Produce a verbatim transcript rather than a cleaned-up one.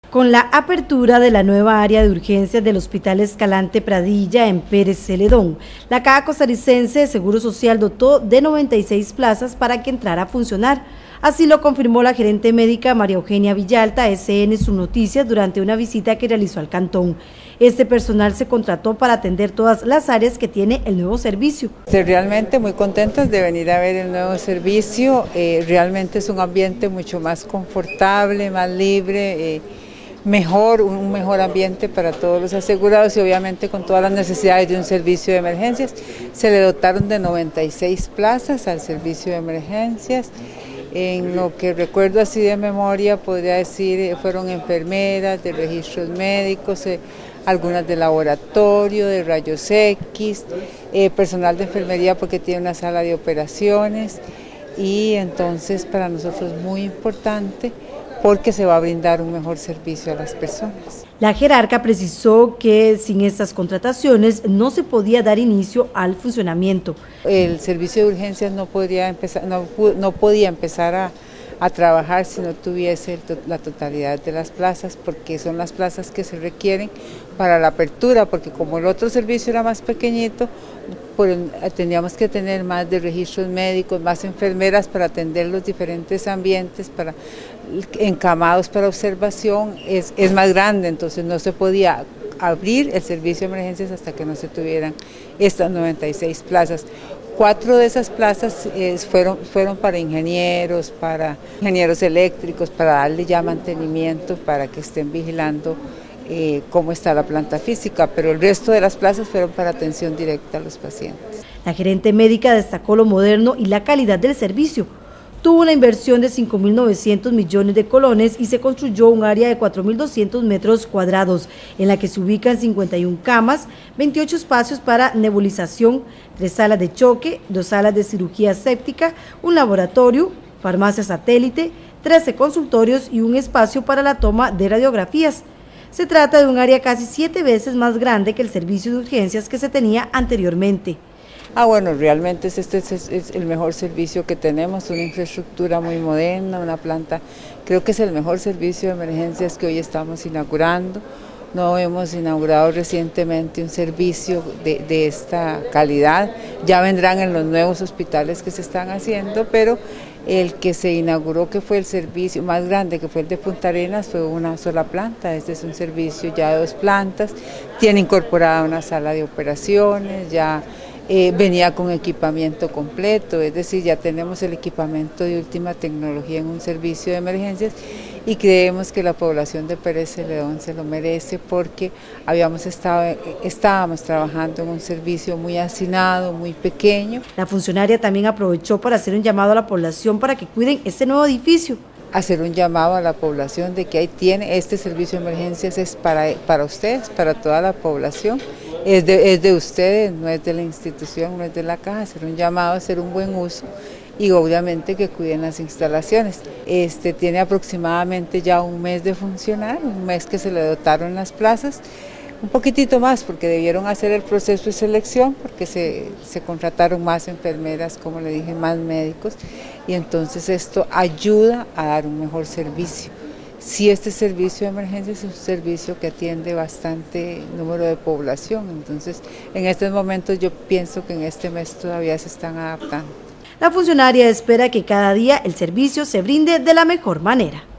Con la apertura de la nueva área de urgencias del Hospital Escalante Pradilla en Pérez Celedón, la Caja Costarricense de Seguro Social dotó de noventa y seis plazas para que entrara a funcionar. Así lo confirmó la gerente médica María Eugenia Villalta a S N Subnoticias durante una visita que realizó al cantón. Este personal se contrató para atender todas las áreas que tiene el nuevo servicio. Realmente muy contentos de venir a ver el nuevo servicio. Eh, realmente es un ambiente mucho más confortable, más libre, eh, mejor, un mejor ambiente para todos los asegurados y obviamente con todas las necesidades de un servicio de emergencias. Se le dotaron de noventa y seis plazas al servicio de emergencias. En lo que recuerdo así de memoria, podría decir, fueron enfermeras de registros médicos, eh, algunas de laboratorio, de rayos X, eh, personal de enfermería porque tiene una sala de operaciones y entonces para nosotros es muy importante porque se va a brindar un mejor servicio a las personas. La jerarca precisó que sin estas contrataciones no se podía dar inicio al funcionamiento. El servicio de urgencias no podría empezar, no, no podía empezar a, a trabajar si no tuviese la totalidad de las plazas, porque son las plazas que se requieren para la apertura, porque como el otro servicio era más pequeñito, pues, teníamos que tener más de registros médicos, más enfermeras para atender los diferentes ambientes, para encamados para observación, es, es más grande, entonces no se podía abrir el servicio de emergencias hasta que no se tuvieran estas noventa y seis plazas. Cuatro de esas plazas eh, fueron, fueron para ingenieros, para ingenieros eléctricos, para darle ya mantenimiento, para que estén vigilando eh, cómo está la planta física, pero el resto de las plazas fueron para atención directa a los pacientes. La gerente médica destacó lo moderno y la calidad del servicio. Tuvo una inversión de cinco mil novecientos millones de colones y se construyó un área de cuatro mil doscientos metros cuadrados, en la que se ubican cincuenta y una camas, veintiocho espacios para nebulización, tres salas de choque, dos salas de cirugía séptica, un laboratorio, farmacia satélite, trece consultorios y un espacio para la toma de radiografías. Se trata de un área casi siete veces más grande que el servicio de urgencias que se tenía anteriormente. Ah, bueno, realmente este es, es el mejor servicio que tenemos, una infraestructura muy moderna, una planta, creo que es el mejor servicio de emergencias que hoy estamos inaugurando. No hemos inaugurado recientemente un servicio de, de esta calidad, ya vendrán en los nuevos hospitales que se están haciendo, pero el que se inauguró, que fue el servicio más grande, que fue el de Punta Arenas, fue una sola planta. Este es un servicio ya de dos plantas, tiene incorporada una sala de operaciones, ya Eh, venía con equipamiento completo, es decir, ya tenemos el equipamiento de última tecnología en un servicio de emergencias y creemos que la población de Pérez Celedón se lo merece porque habíamos estado, estábamos trabajando en un servicio muy hacinado, muy pequeño. La funcionaria también aprovechó para hacer un llamado a la población para que cuiden este nuevo edificio. Hacer un llamado a la población de que ahí tiene, este servicio de emergencias es para, para ustedes, para toda la población. Es de, es de ustedes, no es de la institución, no es de la caja, hacer un llamado, hacer un buen uso y obviamente que cuiden las instalaciones. Este tiene aproximadamente ya un mes de funcionar, un mes que se le dotaron las plazas, un poquitito más porque debieron hacer el proceso de selección porque se, se contrataron más enfermeras, como le dije, más médicos y entonces esto ayuda a dar un mejor servicio. Si este servicio de emergencias es un servicio que atiende bastante número de población, entonces en estos momentos yo pienso que en este mes todavía se están adaptando. La funcionaria espera que cada día el servicio se brinde de la mejor manera.